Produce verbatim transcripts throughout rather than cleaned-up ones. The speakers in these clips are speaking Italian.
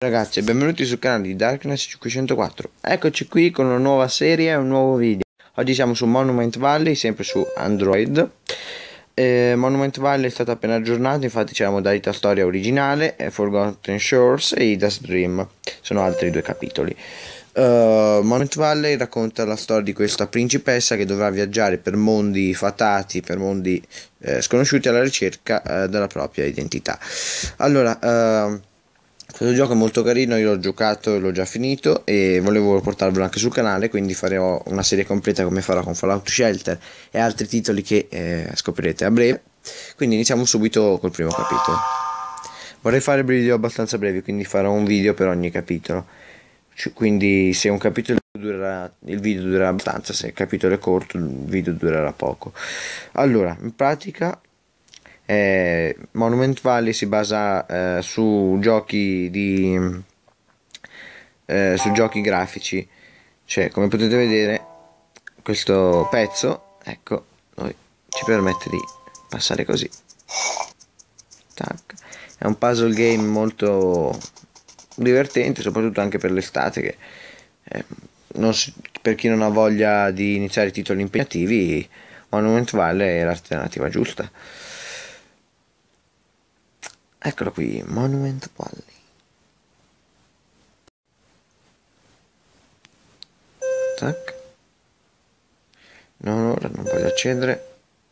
Ragazzi, benvenuti sul canale di Darkness cinquecentoquattro. Eccoci qui con una nuova serie e un nuovo video. Oggi siamo su Monument Valley, sempre su Android. eh, Monument Valley è stato appena aggiornato, infatti c'è la modalità storia originale, Forgotten Shores e Ida's Dream. Sono altri due capitoli. uh, Monument Valley racconta la storia di questa principessa che dovrà viaggiare per mondi fatati, per mondi eh, sconosciuti, alla ricerca eh, della propria identità. Allora, uh, questo gioco è molto carino, io l'ho giocato e l'ho già finito e volevo portarvelo anche sul canale, quindi farò una serie completa come farò con Fallout Shelter e altri titoli che eh, scoprirete a breve. Quindi iniziamo subito col primo capitolo. Vorrei fare video abbastanza brevi, quindi farò un video per ogni capitolo. Quindi se un capitolo durerà, il video durerà abbastanza, se il capitolo è corto il video durerà poco. Allora, in pratica Eh, Monument Valley si basa eh, su giochi di eh, su giochi grafici, cioè come potete vedere questo pezzo, ecco, noi, ci permette di passare così. Tac. È un puzzle game molto divertente, soprattutto anche per l'estate, che eh, non si, per chi non ha voglia di iniziare titoli impegnativi, Monument Valley è l'alternativa giusta. Eccolo qui, Monument Valley. Tac. No, ora non voglio accendere.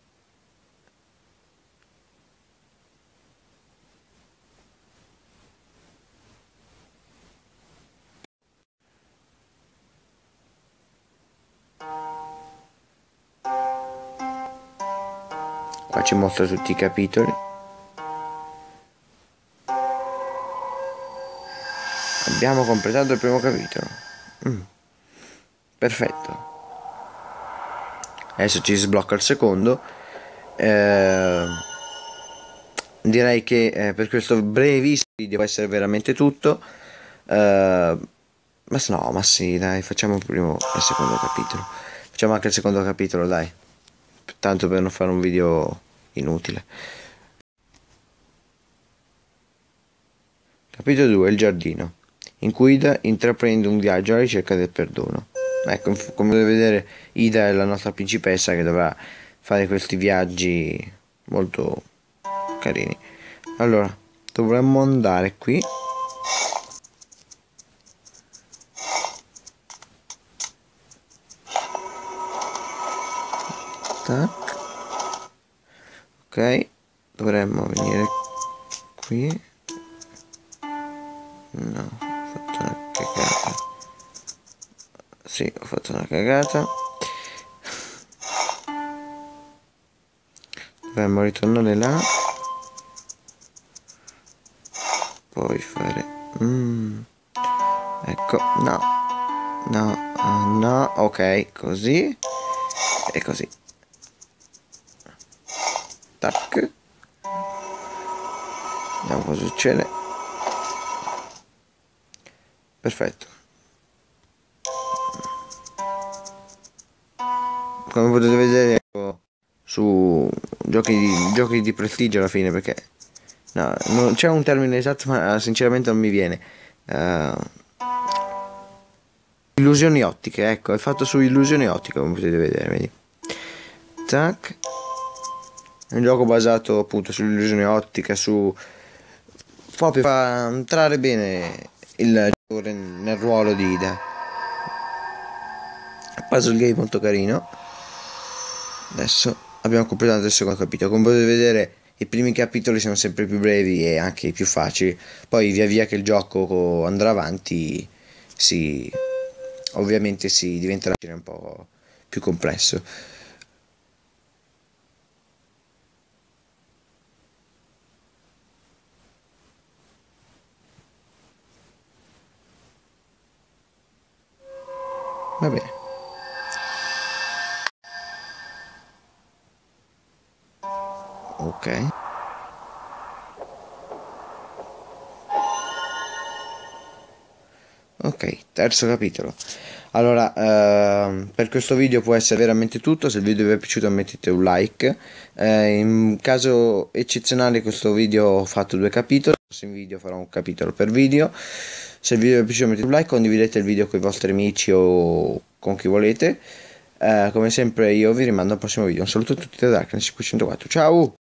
Qua ci mostra tutti i capitoli. Abbiamo completato il primo capitolo. Mm. Perfetto. Adesso ci sblocca il secondo. Eh, direi che eh, per questo brevissimo video può essere veramente tutto. Eh, ma no, ma sì, dai, facciamo prima il secondo capitolo. Facciamo anche il secondo capitolo, dai. Tanto per non fare un video inutile. Capitolo due, il giardino. In cui Ida intraprende un viaggio alla ricerca del perdono. Ecco, come potete vedere, Ida è la nostra principessa che dovrà fare questi viaggi molto carini. Allora, dovremmo andare qui. Tac. Ok, dovremmo venire qui. No, ho fatto una cagata. Sì, ho fatto una cagata. Dovremmo ritornare là. Poi fare... Mm. Ecco, no. No, uh, no, ok, così. E così. Tac. Vediamo cosa succede. Perfetto. Come potete vedere, ecco, su giochi di, giochi di prestigio alla fine, perché no, non c'è un termine esatto, ma sinceramente non mi viene. Uh, illusioni ottiche, ecco, è fatto su illusioni ottiche, come potete vedere, vedi. Tac. È un gioco basato appunto sull'illusione ottica, su proprio fa entrare bene il giocatore nel ruolo di Ida. Puzzle game molto carino. Adesso abbiamo completato il secondo capitolo. Come potete vedere, i primi capitoli sono sempre più brevi e anche i più facili. Poi via via che il gioco andrà avanti, si ovviamente si diventerà un po' più complesso. Va bene. Ok. Ok, terzo capitolo. Allora, ehm, per questo video può essere veramente tutto. Se il video vi è piaciuto mettete un like. Eh, in caso eccezionale questo video ho fatto due capitoli, nel prossimo video farò un capitolo per video. Se il video vi è piaciuto mettete un like, condividete il video con i vostri amici o con chi volete. Eh, come sempre io vi rimando al prossimo video. Un saluto a tutti da Darkness cinquecentoquattro, ciao!